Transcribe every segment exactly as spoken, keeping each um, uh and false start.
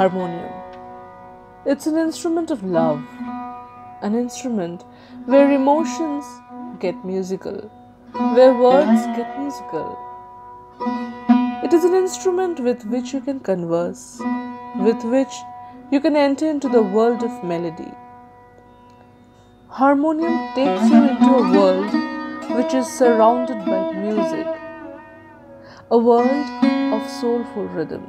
harmonium. It's an instrument of love, an instrument where emotions get musical, where words get musical. It is an instrument with which you can converse, with which you can enter into the world of melody. Harmonium takes you into a world which is surrounded by music, a world of soulful rhythm.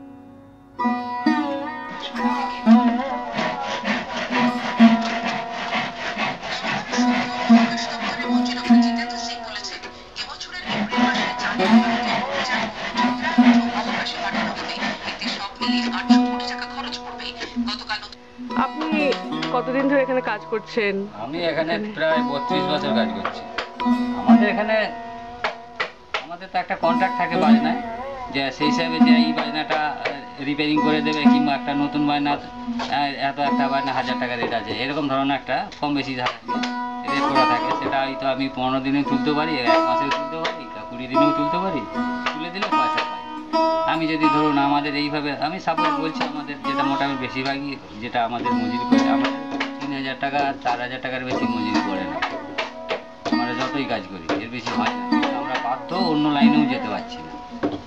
আপনি কতদিন ধরে এখানে কাজ করছেন? আমি এখানে প্রায় বত্রিশ বছর কাজ করছি। আমাদের এখানে আমাদের তো একটা কন্ট্রাক্ট থাকে বাজনায়, যে সেই হিসাবে যে এই বাজনাটা রিপেয়ারিং করে দেবে, কিংবা একটা নতুন বাজনা এত একটা বাজনা হাজার টাকা রেট আছে, এরকম ধরনের একটা কম বেশি রেট করা থাকে। সেটা হয়তো আমি পনেরো দিনেও তুলতে পারি, এক মাসেও তুলতে পারি, কুড়ি দিনেও তুলতে পারি, তুলে দিলে পয়সা পাই। আমি যদি ধরুন আমাদের এইভাবে আমি সাপোজ বলছি, আমাদের যেটা মোটামুটি বেশিরভাগই যেটা আমাদের মজুরি করে, আমাদের তিন হাজার টাকা চার হাজার টাকার বেশি মজুরি পড়ে না। আমরা যতই কাজ করি এর বেশি হয় না, কিন্তু আমরা বাধ্য অন্য লাইনেও যেতে পারছি না।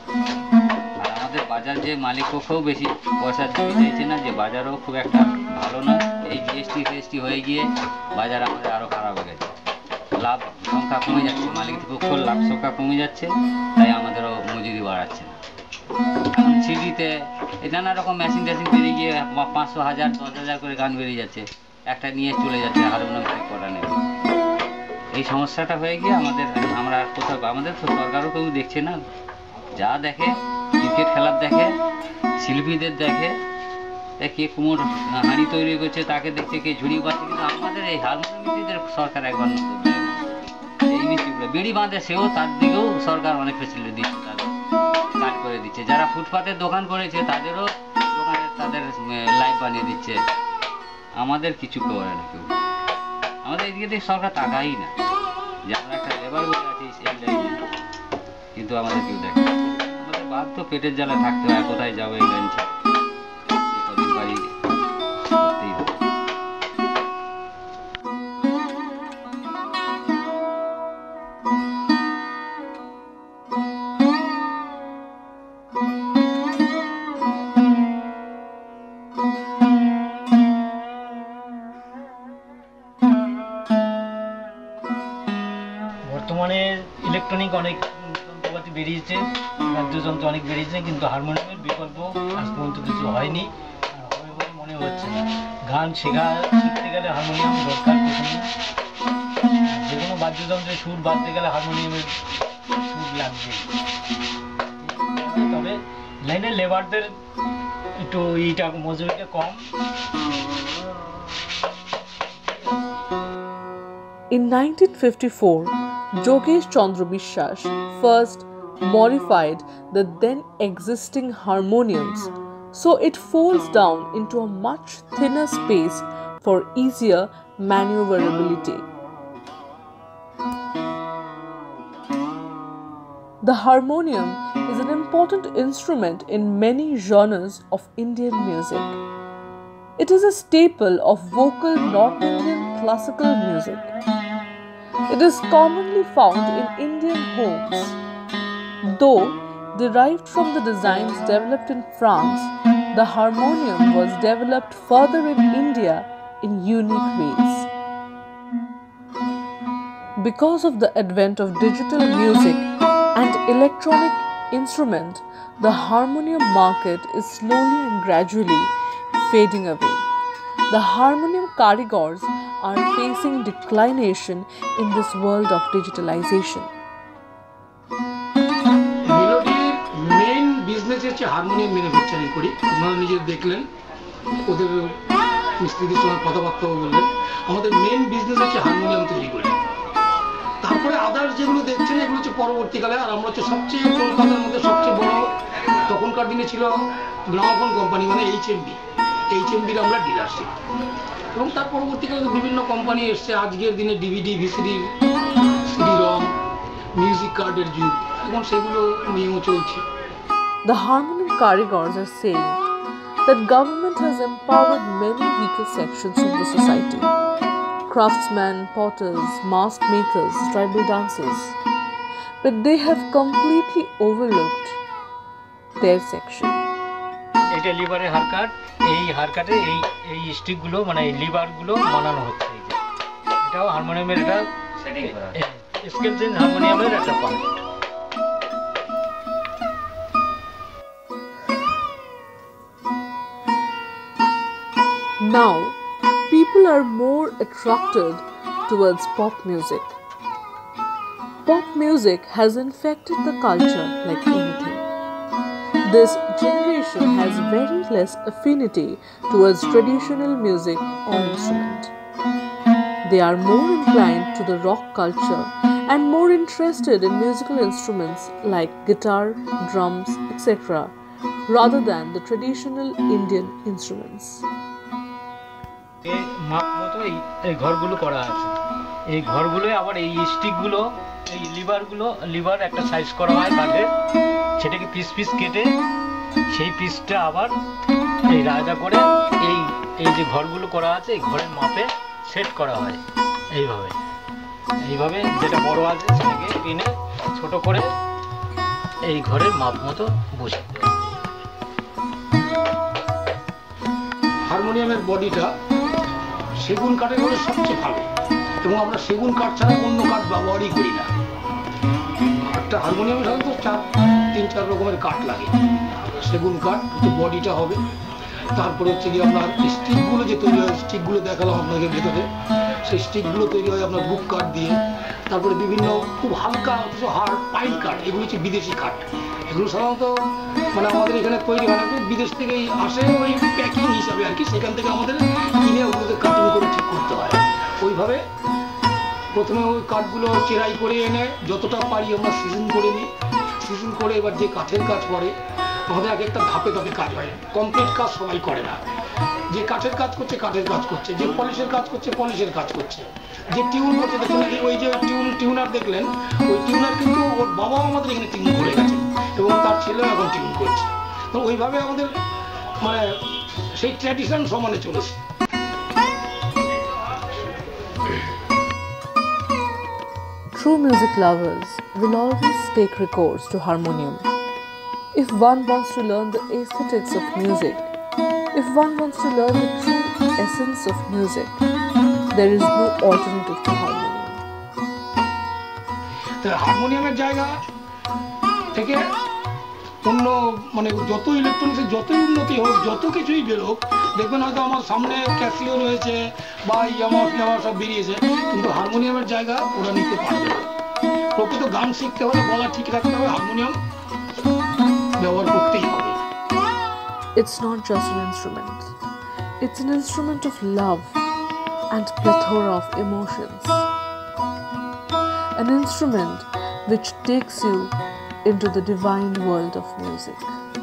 আর আমাদের বাজার যে মালিক পক্ষও বেশি পয়সা দিতে চাইছে না, যে বাজারও খুব একটা ভালো না। এই জিএসটি ফিএসটি হয়ে গিয়ে বাজার আমাদের আরও খারাপ হয়ে গেছে, লাভ সংখ্যা কমে যাচ্ছে, মালিক পক্ষর লাভ সংখ্যা কমে যাচ্ছে, তাই আমাদেরও মজুরি বাড়াচ্ছে না। এখন সিডিতে নানা রকম মেশিন টেশিন বেরিয়ে গিয়ে পাঁচশো হাজার দশ হাজার করে গান বেরিয়ে যাচ্ছে, একটা নিয়ে চলে যাচ্ছে হারমোনিয়াম ঠিক করা নেই। এই সমস্যাটা হয়ে গিয়ে আমাদের আমরা কোথাও আমাদের তো সরকারও কেউ দেখছে না, যা দেখে ক্রিকেট খেলার দেখে, শিল্পীদের দেখে, কে কুমোর হাঁড়ি তৈরি করছে তাকে দেখছে, কে ঝুড়ি পাচ্ছে, কিন্তু আমাদের এই হারমোনিয়ামদের সরকার একবার নজর দেয় না। এই মিস্ত্রিগুলো বেড়ি বাঁধে, সেও তার দিকেও সরকার অনেক ফেসিলিটি দিচ্ছে, তাদের কাজ করে দিচ্ছে। যারা ফুটপাতের দোকান করেছে তাদেরও দোকানে তাদের লাইট বানিয়ে দিচ্ছে, আমাদের কিছু করে না কেউ। আমাদের এদিকে থেকে সরকার তাকাই না, যে আমরা একটা লেবার বলে আছি সেই লাইনে, কিন্তু আমাদের কেউ দেখে। আমাদের বাধ্য পেটের জ্বালা থাকতে হয়, কোথায় যাবো এই লাইন ছেড়ে, কদিন বাড়ি করতেই হবে। বর্তমানে ইলেকট্রনিক অনেক যন্ত্রপাতি বেরিয়েছে, বাদ্যযন্ত্র অনেক বেরিয়েছে, কিন্তু হারমোনিয়ামের বিকল্প আজ পর্যন্ত কিছু হয়নি, আর হবে বলে মনে হচ্ছে না। গান শেখা শিখতে গেলে হারমোনিয়াম দরকার, প্রথমে যে কোনো বাদ্যযন্ত্রের সুর বাঁধতে গেলে হারমোনিয়ামের সুর লাগবে। তবে লাইনের লেবারদের একটু এইটা মজুরিটা কম। In nineteen fifty-four, Jogesh Chandra Bishwas first modified the then existing harmoniums so it folds down into a much thinner space for easier maneuverability. The harmonium is an important instrument in many genres of Indian music. It is a staple of vocal North Indian classical music. It is commonly found in Indian homes. Though derived from the designs developed in France, the harmonium was developed further in India in unique ways. Because of the advent of digital music and electronic instrument, the harmonium market is slowly and gradually fading away. The harmonium Karigars are facing declination in this world of digitalisation. মেলোডির main business হচ্ছে harmonium manufacturing করি। আপনারা নিজে দেখলেন, ওদের মিস্ত্রিদের সঙ্গে কথাবার্তা বললেন। আমাদের মেইন বিজনেস হচ্ছে হারমোনিয়াম তৈরি করি। তারপরে আদার্স যেগুলো দেখছেন এগুলো হচ্ছে পরবর্তীকালে। আর আমরা হচ্ছে সবচেয়ে কলকাতার মধ্যে সবচেয়ে বড় তখনকার দিনে ছিল গ্রামোফোন কোম্পানি, মানে এইচ এম বি। এইচ এম বির আমরা ডিলারশিপ, এবং তার পরবর্তীকালে বিভিন্ন কোম্পানি এসছে। আজকের দিনে DVD, VCD, CD ROM, music কার্ডের যুগ, এখন সেগুলো নিয়েও চলছে। The harmonium Karigars are saying that government has empowered many weaker sections of the society: craftsmen, potters, mask makers, tribal dancers. But they have completely overlooked their section. এটা লিভারের হার কাট, এই হার কাটে এই এই স্টিকগুলো মানে এই লিভারগুলো বানানো হচ্ছে। এই যে এটাও হারমোনিয়ামের একটা স্কেল চেঞ্জ, হারমোনিয়ামের একটা part. Now, people are more attracted towards pop music. Pop music has infected the culture like anything. This generation has very less affinity towards traditional music or instrument. They are more inclined to the rock culture and more interested in musical instruments like guitar, drums, et cetera, rather than the traditional Indian instruments. এই মাপ মতো এই এই ঘরগুলো করা আছে। এই ঘরগুলোয় আবার এই স্টিকগুলো, এই লিভারগুলো, লিভার একটা সাইজ করা হয় কাঠের, সেটাকে পিস পিস কেটে সেই পিসটা আবার এই রায়দা করে এই এই যে ঘরগুলো করা আছে এই ঘরের মাপে সেট করা হয়। এইভাবে এইভাবে যেটা বড় আছে সেটাকে টেনে ছোট করে এই ঘরের মাপ মতো বসিয়ে দেওয়া। হারমোনিয়ামের বডিটা সেগুন কাঠের হলে সবচেয়ে ভালো, এবং আমরা সেগুন কাঠ ছাড়া অন্য কাঠ ব্যবহারই করি না। একটা হারমোনিয়ামের সাধারণত চার তিন চার রকমের কাঠ লাগে। সেগুন কাঠ হচ্ছে বডিটা হবে, তারপরে হচ্ছে কি আপনার স্টিকগুলো যে তৈরি হয়, স্টিকগুলো দেখালাম আপনাকে ভেতরে, সেই স্টিকগুলো তৈরি হয় আপনার বুক কাঠ দিয়ে। তারপরে বিভিন্ন খুব হালকা কিছু হাড় পাইন কাঠ, এগুলো হচ্ছে বিদেশি কাঠ। এগুলো সাধারণত মানে আমাদের এখানে তৈরি হয় না, বিদেশ থেকেই আসে ওই প্যাকিং হিসাবে আর কি, সেখান থেকে আমাদের কিনে ওগুলোকে কাটিং করে ঠিক করতে হয়। ওইভাবে প্রথমে ওই কাঠগুলো চেরাই করে এনে যতটা পারি আমরা সিজন করে নিই। সিজন করে এবার যে কাঠের কাজ করে আমাদের এক একটা ধাপে ধাপে কাজ হয়, কমপ্লিট কাজ সবাই করে না। যে কাঠের কাজ করছে কাঠের কাজ করছে, যে পলিশের কাজ করছে পলিশের কাজ করছে, যে টিউন করছে দেখুন ওই যে টিউন টিউনার দেখলেন, ওই টিউনার কিন্তু ওর বাবাও আমাদের এখানে টিউন করে গেছে এবং তার ছেলেও এখন টিউন করছে। তো ওইভাবে আমাদের মানে সেই ট্র্যাডিশন সমানে চলেছে। True music lovers will always take recourse to harmonium. If one wants to learn the aesthetics of music, if one wants to learn the true essence of music, there is no alternative to harmonium. The হারমোনিয়ামের জায়গা থেকে অন্য মানে যত ইলেকট্রনিক্সের যতই উন্নতি হোক, যত কিছুই বেরোক, দেখবেন হয়তো আমার সামনে ক্যাসিও রয়েছে বা ইয়ামা ফিয়ামা সব বেরিয়েছে, কিন্তু হারমোনিয়ামের জায়গা ওরা নিতে পারবে না। প্রকৃত গান শিখতে হলে গলা ঠিক রাখতে হবে, হারমোনিয়াম ব্যবহার করতেই হবে। It's not just an instrument. It's an instrument of love and plethora of emotions. An instrument which takes you into the divine world of music.